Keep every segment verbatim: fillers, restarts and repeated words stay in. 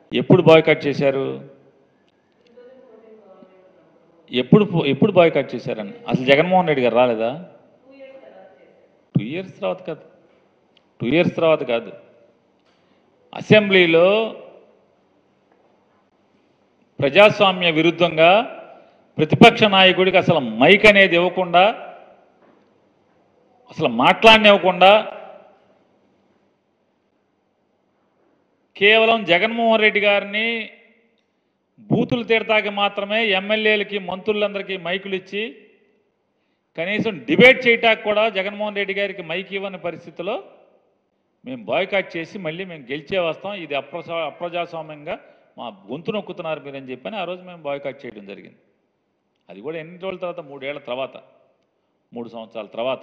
ఎప్పుడు బాయ్కాట్ చేశారు? ఎప్పుడు ఎప్పుడు బాయ్కాట్ చేశారని? అసలు జగన్మోహన్ రెడ్డి గారు రాలేదా? టూ ఇయర్స్ తర్వాత కాదు టూ ఇయర్స్ తర్వాత కాదు అసెంబ్లీలో ప్రజాస్వామ్య విరుద్ధంగా ప్రతిపక్ష నాయకుడికి అసలు మైక్ అనేది ఇవ్వకుండా, అసలు మాట్లాడనివ్వకుండా కేవలం జగన్మోహన్ రెడ్డి గారిని బూతులు తిడతాకి మాత్రమే ఎమ్మెల్యేలకి మంత్రులందరికీ మైకులు ఇచ్చి కనీసం డిబేట్ చేయటానికి కూడా జగన్మోహన్ రెడ్డి గారికి మైక్ ఇవ్వని పరిస్థితిలో మేము బాయ్కాట్ చేసి మళ్ళీ మేము గెలిచే వస్తాం, ఇది అప్రజా అప్రజాస్వామ్యంగా మా గొంతు నొక్కుతున్నారు మీరని చెప్పని ఆ రోజు మేము బాయ్కాట్ చేయడం జరిగింది. అది కూడా ఎన్ని రోజుల తర్వాత? మూడేళ్ల తర్వాత, మూడు సంవత్సరాల తర్వాత.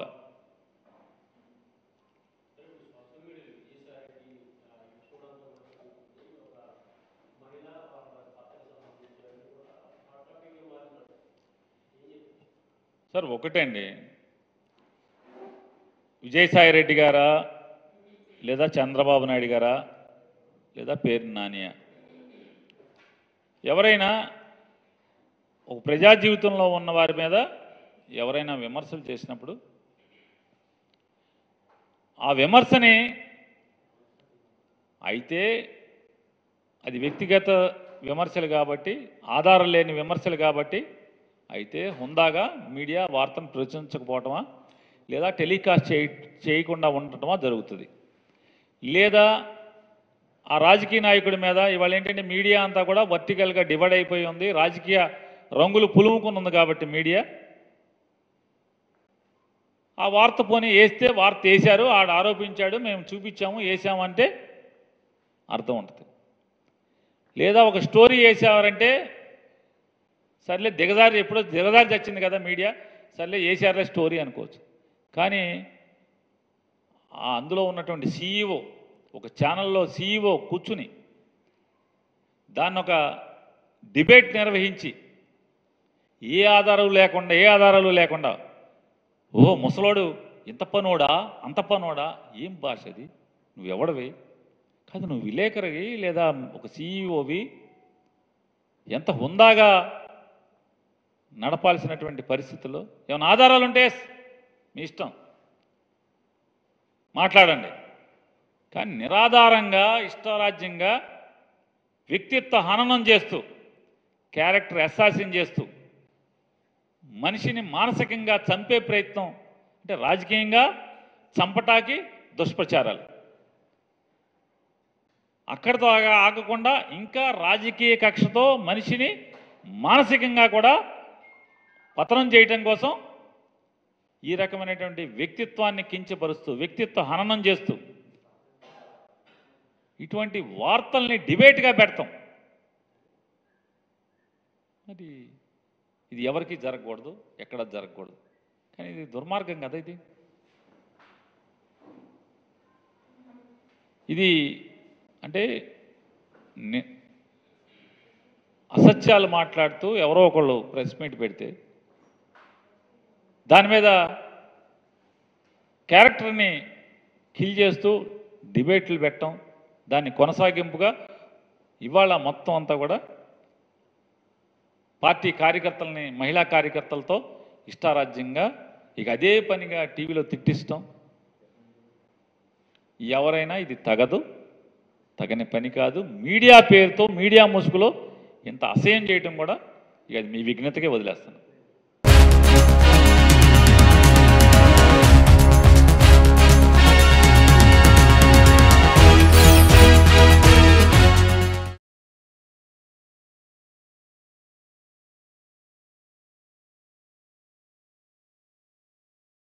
సార్ ఒకటే అండి, విజయసాయి రెడ్డి గారా లేదా చంద్రబాబు నాయుడు గారా లేదా పేరు నానియా, ఎవరైనా ఒక ప్రజా జీవితంలో ఉన్న వారి మీద ఎవరైనా విమర్శలు చేసినప్పుడు ఆ విమర్శని అయితే అది వ్యక్తిగత విమర్శలు కాబట్టి, ఆధారం లేని విమర్శలు కాబట్టి అయితే హుందాగా మీడియా వార్తను ప్రచురించకపోవటమా లేదా టెలికాస్ట్ చేయ చేయకుండా ఉండటమా జరుగుతుంది. లేదా ఆ రాజకీయ నాయకుడి మీద ఇవాళ ఏంటంటే మీడియా అంతా కూడా వర్టికల్గా డివైడ్ అయిపోయి ఉంది, రాజకీయ రంగులు పులుముకుని ఉంది కాబట్టి మీడియా ఆ వార్త పోనీ వేస్తే వార్త వేశారు, ఆడ ఆరోపించాడు, మేము చూపించాము వేసామంటే అర్థం ఉంటుంది. లేదా ఒక స్టోరీ వేసారంటే సర్లే దిగజారి, ఎప్పుడో దిగజారి చచ్చింది కదా మీడియా, సర్లే వేసారులే స్టోరీ అనుకోవచ్చు. కానీ అందులో ఉన్నటువంటి సీఈఓ, ఒక ఛానల్లో సీఈఓ కూర్చుని దాన్ని ఒక డిబేట్ నిర్వహించి ఏ ఆధారాలు లేకుండా ఏ ఆధారాలు లేకుండా ఓ ముసలోడు ఇంత పనోడా అంత పనోడా, ఏం భాష అది? నువ్వెవడవి కాదు, నువ్వు విలేకరివి లేదా ఒక సీఈఓవి, ఎంత హుందాగా నడపాల్సినటువంటి పరిస్థితుల్లో ఏమైనా ఆధారాలు ఉంటే మీ ఇష్టం మాట్లాడండి, కానీ నిరాధారంగా ఇష్టారాజ్యంగా వ్యక్తిత్వ హననం చేస్తూ, క్యారెక్టర్ అసాసిన్ చేస్తూ, మనిషిని మానసికంగా చంపే ప్రయత్నం, అంటే రాజకీయంగా చంపటాకి దుష్ప్రచారాలు, అక్కడితో ఆగకుండా ఇంకా రాజకీయ కక్షతో మనిషిని మానసికంగా కూడా పతనం చేయటం కోసం ఈ రకమైనటువంటి వ్యక్తిత్వాన్ని కించపరుస్తూ, వ్యక్తిత్వ హననం చేస్తూ ఇటువంటి వార్తల్ని డిబేట్గా పెడతాం. మరి ఇది ఎవరికి జరగకూడదు, ఎక్కడ జరగకూడదు, కానీ ఇది దుర్మార్గం కదా. ఇది ఇది అంటే అసత్యాలు మాట్లాడుతూ ఎవరో ఒకళ్ళు ప్రెస్ మీట్ పెడితే దాని మీద క్యారెక్టర్ని కిల్ చేస్తూ డిబేట్లు పెట్టడం, దాన్ని కొనసాగింపుగా ఇవాళ మొత్తం అంతా కూడా పార్టీ కార్యకర్తల్ని, మహిళా కార్యకర్తలతో ఇష్టారాజ్యంగా ఇక అదే పనిగా టీవీలో తిట్టిస్తాం. ఎవరైనా ఇది తగదు, తగని పని కాదు. మీడియా పేరుతో, మీడియా ముసుగులో ఇంత అసహ్యం చేయటం కూడా ఇక అది మీ విఘ్నతకే వదిలేస్తాను.